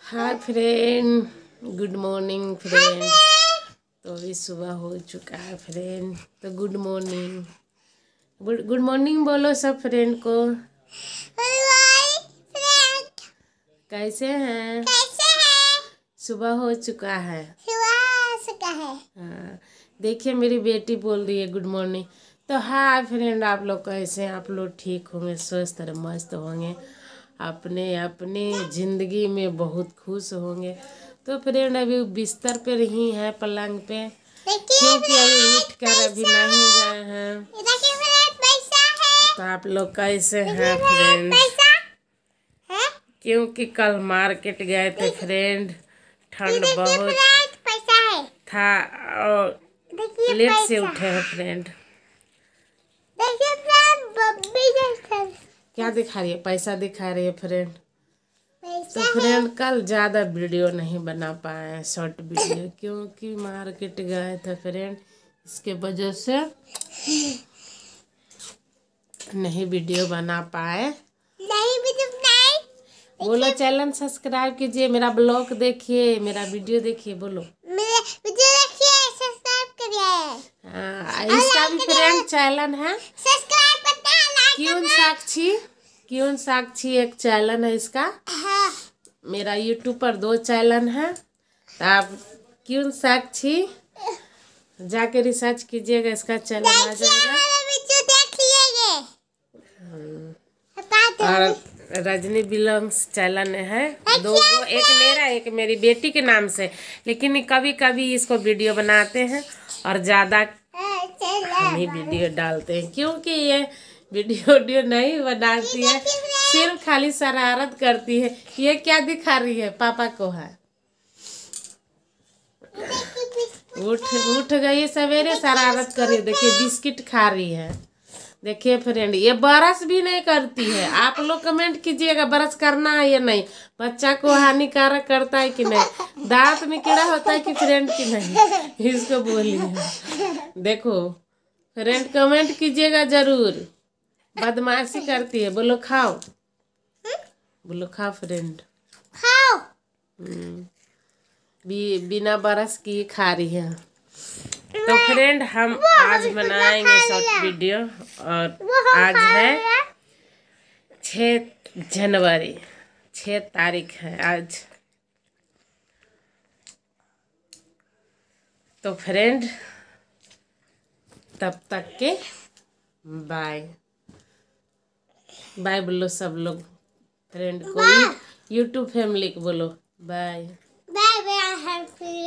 हाय friend, good morning friend. तो अभी सुबह हो चुका है फ्रेंड। तो गुड मॉर्निंग, गुड मॉर्निंग बोलो सब फ्रेंड को। कैसे हैं? सुबह हो चुका है। हाँ, देखिए मेरी बेटी बोल रही है गुड मॉर्निंग। तो हाय फ्रेंड, आप लोग कैसे हैं? आप लोग ठीक होंगे, स्वस्थ और मस्त होंगे, अपने अपने ज़िंदगी में बहुत खुश होंगे। तो फ्रेंड अभी बिस्तर पे ही है, पलंग पे, क्योंकि अभी उठ कर अभी नहीं गए हैं। तो आप लोग कैसे हैं फ्रेंड? क्योंकि कल मार्केट गए थे फ्रेंड, ठंड बहुत था और लेट से उठे हैं फ्रेंड। क्या दिखा रही है? पैसा दिखा रही है फ्रेंड। तो फ्रेंड कल ज़्यादा वीडियो नहीं बना पाए, शॉर्ट वीडियो, क्योंकि मार्केट गए थे फ्रेंड, इसके वजह से नहीं वीडियो बना पाए। बोलो चैनल सब्सक्राइब कीजिए, मेरा ब्लॉग देखिए, मेरा वीडियो देखिए, बोलो मेरे वीडियो देखिए, सब्सक्राइब करिए। इसका भी फ्रेंड चैनल है, सब्सक्राइब करते हैं, लाइक क्यून साक्षी एक चैनल है इसका। हाँ। मेरा यूट्यूब पर 2 चैनल है, तो आप क्यून साक्षी जाके रिसर्च कीजिएगा, इसका चैनल आ जाएगा। वीडियो देख लीजिए। और रजनी बिलोंग्स चैनल है, 2, एक मेरा एक मेरी बेटी के नाम से, लेकिन कभी कभी इसको वीडियो बनाते हैं और ज़्यादा हम ही वीडियो डालते हैं, क्योंकि ये वीडियो नहीं बनाती है, सिर्फ खाली शरारत करती है। ये क्या दिखा रही है? पापा को है। उठ गई सवेरे, शरारत कर रही है, देखिए बिस्किट खा रही है। देखिए फ्रेंड, ये ब्रश भी नहीं करती है। आप लोग कमेंट कीजिएगा ब्रश करना है या नहीं, बच्चा को हानिकारक करता है कि नहीं, दांत में कीड़ा होता है कि फ्रेंड की नहीं, इसको बोलिए। देखो फ्रेंड कमेंट कीजिएगा जरूर। बदमाशी करती है, बोलो खाओ, बोलो खाओ फ्रेंड। खाओ। बिना ब्रश की खा रही है। तो फ्रेंड हम आज बनाएंगे शॉर्ट वीडियो, और आज है 6 जनवरी, 6 तारीख है आज। तो फ्रेंड तब तक के बाय बाय बोलो सब लोग फ्रेंड को, यूट्यूब फैमिली को बोलो बाय बाय बाय।